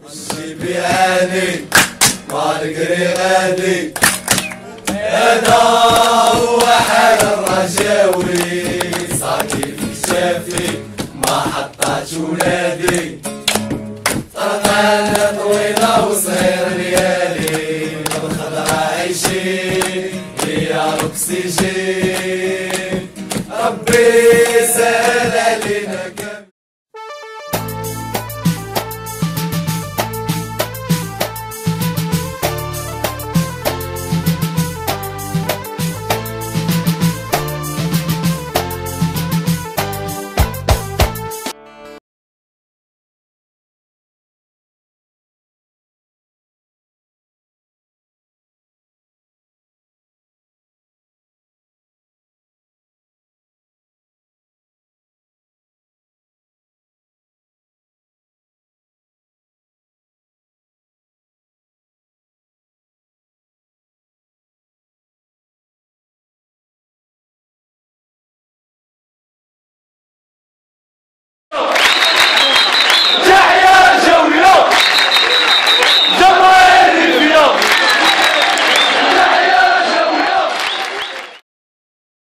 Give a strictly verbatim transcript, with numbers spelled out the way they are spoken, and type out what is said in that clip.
جيبي عاني مالقري غادي هذا هو حال الرجاوي صاكي في شافي ما حطات ولادي طرقانة طويلة وصغير ليالي بالخضرا عايشين هي الاكسجين ربي